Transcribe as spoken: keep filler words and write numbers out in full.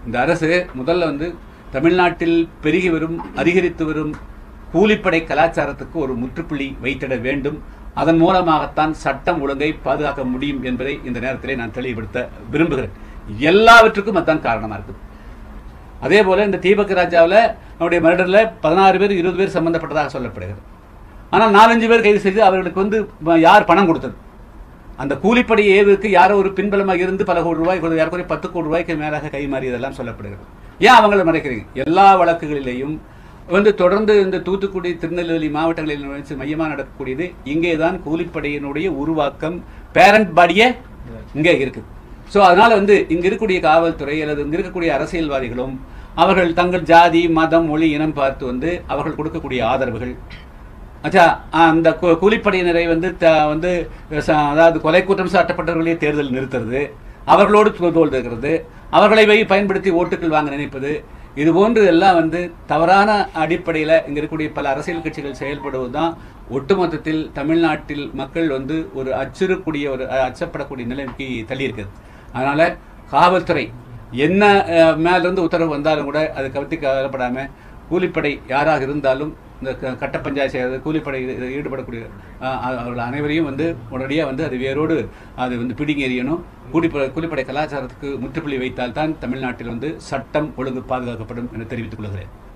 இந்த அரசு முதல்ல வந்து தமிழ்நாட்டில் பெருகி வரும் அதிகரித்து வரும் கூலிப்படை கலாச்சாரத்துக்கு ஒரு முற்றுப்புள்ளி வைத்திட வேண்டும். அதன் மூலமாகத்தான் சட்டம் ஒழுங்கை பாதுகாக்க முடியும் என்பதை இந்த நேரத்திலே நான் தெளிவுபடுத்த விரும்புகிறேன். எல்லாவற்றுக்கும் அதுதான் காரணமாக இருக்குது. அதே போல இந்த தீபக் ராஜாவில் நம்முடைய மர்டரில் பதினாறு பேர் இருபது பேர் சம்பந்தப்பட்டதாக சொல்லப்படுகிறது. ஆனால் நாலஞ்சு பேர் கைது செய்து அவர்களுக்கு வந்து யார் பணம் கொடுத்தது? அந்த கூலிப்படை ஏவுக்கு யாரோ ஒரு பின்பலமாக இருந்து பல கோடி ரூபாய் யாருக்குரிய பத்து கோடி ரூபாய்க்கு மேலாக கைமாறியதெல்லாம் சொல்லப்படுகிறது. ஏன் அவங்களை மறைக்கிறீங்க? எல்லா வழக்குகளிலேயும் வந்து தொடர்ந்து இந்த தூத்துக்குடி திருநெல்வேலி மாவட்டங்களில் மையமாக நடக்கக்கூடியது இங்கே தான் கூலிப்படையினுடைய உருவாக்கம் பேரண்ட் பாடியே இங்கே இருக்குது. ஸோ அதனால் வந்து இங்கே இருக்கக்கூடிய காவல்துறை அல்லது இங்கே இருக்கக்கூடிய அரசியல்வாதிகளும் அவர்கள் தங்கள் ஜாதி மதம் மொழி இனம் பார்த்து வந்து அவர்கள் கொடுக்கக்கூடிய ஆதரவுகள் ஆச்சா அந்த கூலிப்படையினரை வந்து வந்து அதாவது கொலை குற்றம் சாட்டப்பட்டவர்களே தேர்தல் நிறுத்துறது, அவர்களோடு தோல் இருக்கிறது, அவர்களை வை பயன்படுத்தி ஓட்டுகள் வாங்க நினைப்பது, இது போன்று எல்லாம் வந்து தவறான அடிப்படையில் இங்கே இருக்கக்கூடிய பல அரசியல் கட்சிகள் செயல்படுவது தான் ஒட்டுமொத்தத்தில் தமிழ்நாட்டில் மக்கள் வந்து ஒரு அச்சுறக்கூடிய ஒரு அச்சப்படக்கூடிய நிலைமைக்கு தள்ளியிருக்குது. அதனால் காவல்துறை என்ன மேலிருந்து உத்தரவு வந்தாலும் கூட அது கவர்த்தி கவலைப்படாமல் கூலிப்படை யாராக இருந்தாலும் இந்த கட்ட பஞ்சாயத்து செய்கிறது கூலிப்படை ஈடுபடக்கூடிய அவர்கள் அனைவரையும் வந்து உடனடியாக வந்து அது வேரோடு அது வந்து பிடிங்கி எறியணும். கூலிப்படை கூலிப்படை கலாச்சாரத்துக்கு முற்றுப்புள்ளி வைத்தால்தான் தமிழ்நாட்டில் வந்து சட்டம் ஒழுங்கு பாதுகாக்கப்படும் என தெரிவித்துக் கொள்கிறேன்.